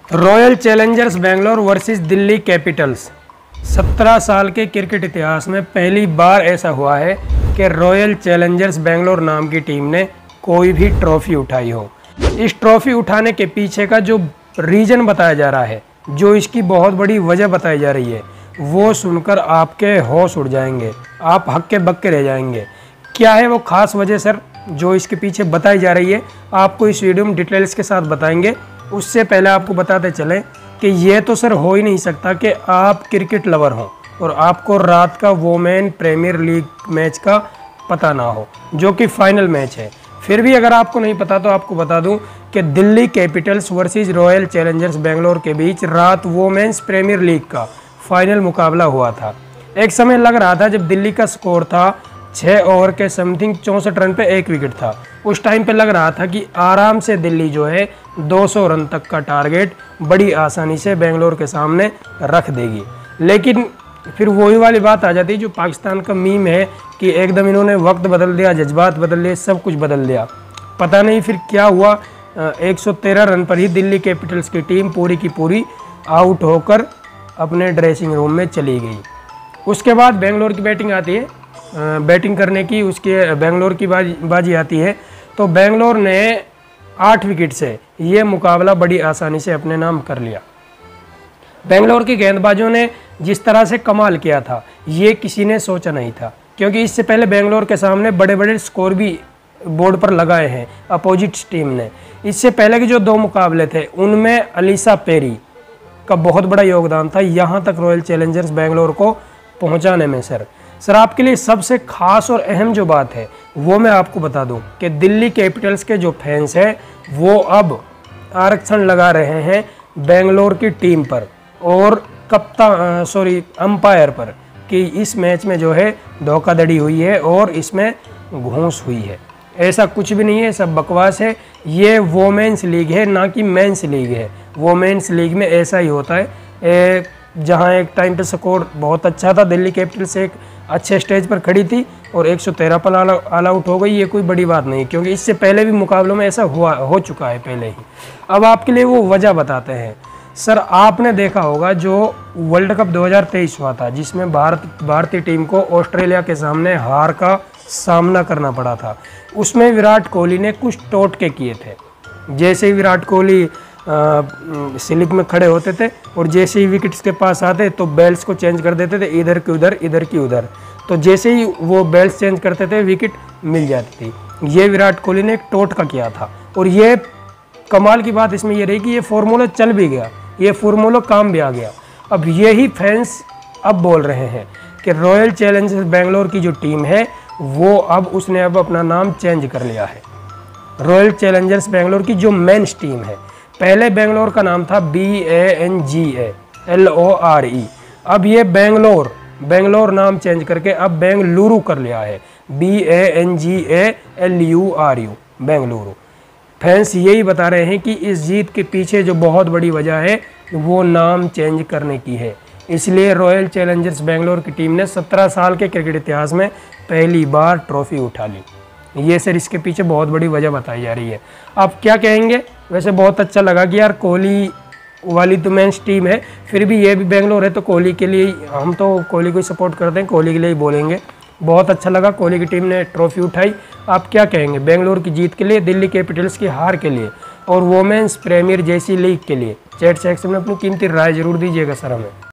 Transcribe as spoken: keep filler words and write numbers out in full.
Royal Challengers Bangalore versus Delhi Capitals. सत्रह साल के क्रिकेट इतिहास में पहली बार ऐसा हुआ है कि रॉयल चैलेंजर्स बेंगलोर नाम की टीम ने कोई भी ट्रॉफी उठाई हो। इस ट्रॉफी उठाने के पीछे का जो रीज़न बताया जा रहा है, जो इसकी बहुत बड़ी वजह बताई जा रही है, वो सुनकर आपके होश उड़ जाएंगे, आप हक्के बक्के रह जाएंगे। क्या है वो खास वजह सर जो इसके पीछे बताई जा रही है, आपको इस वीडियो में डिटेल्स के साथ बताएंगे। उससे पहले आपको बताते चलें कि ये तो सर हो ही नहीं सकता कि आप क्रिकेट लवर हों और आपको रात का वोमेन प्रीमियर लीग मैच का पता ना हो, जो कि फाइनल मैच है। फिर भी अगर आपको नहीं पता तो आपको बता दूं कि Delhi Capitals versus Royal Challengers Bangalore के बीच रात वोमेन्स प्रीमियर लीग का फाइनल मुकाबला हुआ था। एक समय लग रहा था जब दिल्ली का स्कोर था छः ओवर के समथिंग चौंसठ रन पे एक विकेट था। उस टाइम पे लग रहा था कि आराम से दिल्ली जो है दो सौ रन तक का टारगेट बड़ी आसानी से बेंगलोर के सामने रख देगी। लेकिन फिर वही वाली बात आ जाती जो पाकिस्तान का मीम है कि एकदम इन्होंने वक्त बदल दिया, जज्बात बदल दिए, सब कुछ बदल दिया। पता नहीं फिर क्या हुआ। एक सौ तेरह रन पर ही दिल्ली कैपिटल्स की टीम पूरी की पूरी आउट होकर अपने ड्रेसिंग रूम में चली गई। उसके बाद बेंगलोर की बैटिंग आती है, बैटिंग करने की उसके बेंगलोर की बाजी बाजी आती है। तो बेंगलोर ने आठ विकेट से ये मुकाबला बड़ी आसानी से अपने नाम कर लिया। बेंगलोर के गेंदबाजों ने जिस तरह से कमाल किया था ये किसी ने सोचा नहीं था, क्योंकि इससे पहले बेंगलोर के सामने बड़े बड़े स्कोर भी बोर्ड पर लगाए हैं अपोजिट टीम ने। इससे पहले के जो दो मुकाबले थे उनमें अलीसा पेरी का बहुत बड़ा योगदान था यहाँ तक रॉयल चैलेंजर्स बेंगलोर को पहुँचाने में। सर सर आपके लिए सबसे खास और अहम जो बात है वो मैं आपको बता दूं कि दिल्ली कैपिटल्स के जो फैंस हैं वो अब आरक्षण लगा रहे हैं बेंगलोर की टीम पर और कप्तान सॉरी अंपायर पर कि इस मैच में जो है धोखाधड़ी हुई है और इसमें घूस हुई है। ऐसा कुछ भी नहीं है, सब बकवास है। ये वोमेन्स लीग है ना कि मेंस लीग है। वोमेन्स लीग में ऐसा ही होता है, ए, जहाँ एक टाइम पे स्कोर बहुत अच्छा था, दिल्ली कैपिटल्स एक अच्छे स्टेज पर खड़ी थी और एक सौ तेरह पर ऑल आउट हो गई। ये कोई बड़ी बात नहीं, क्योंकि इससे पहले भी मुकाबलों में ऐसा हुआ हो चुका है पहले ही। अब आपके लिए वो वजह बताते हैं। सर आपने देखा होगा जो वर्ल्ड कप दो हज़ार तेईस हुआ था, जिसमें भारत भारतीय टीम को ऑस्ट्रेलिया के सामने हार का सामना करना पड़ा था, उसमें विराट कोहली ने कुछ टोटके किए थे। जैसे ही विराट कोहली स्लिप में खड़े होते थे और जैसे ही विकेट्स के पास आते तो बेल्स को चेंज कर देते थे, इधर की उधर इधर की उधर। तो जैसे ही वो बेल्स चेंज करते थे विकेट मिल जाती थी। ये विराट कोहली ने एक टोटका किया था और ये कमाल की बात इसमें ये रही कि ये फॉर्मूला चल भी गया, ये फॉर्मूला काम भी आ गया। अब यही फैंस अब बोल रहे हैं कि रॉयल चैलेंजर्स बेंगलोर की जो टीम है वो अब उसने अब अपना नाम चेंज कर लिया है। रॉयल चैलेंजर्स बेंगलोर की जो मेंस टीम है, पहले बेंगलोर का नाम था B A N G A L O R E. अब ये बेंगलोर बेंगलोर नाम चेंज करके अब बेंगलुरु कर लिया है, B A N G A L U R U, Bengaluru. Fans यही बता रहे हैं कि इस जीत के पीछे जो बहुत बड़ी वजह है वो नाम चेंज करने की है। इसलिए रॉयल चैलेंजर्स बेंगलोर की टीम ने सत्रह साल के क्रिकेट इतिहास में पहली बार ट्रॉफी उठा ली। ये सर इसके पीछे बहुत बड़ी वजह बताई जा रही है। आप क्या कहेंगे? वैसे बहुत अच्छा लगा कि यार कोहली वाली तो मेंस टीम है, फिर भी ये भी बेंगलोर है तो कोहली के लिए हम तो कोहली को सपोर्ट करते हैं, कोहली के लिए ही बोलेंगे। बहुत अच्छा लगा कोहली की टीम ने ट्रॉफी उठाई। आप क्या कहेंगे बेंगलोर की जीत के लिए, दिल्ली कैपिटल्स की हार के लिए और वोमेन्स प्रीमियर जैसी लीग के लिए? चैट सेक्शन में अपनी कीमती राय जरूर दीजिएगा सर हमें।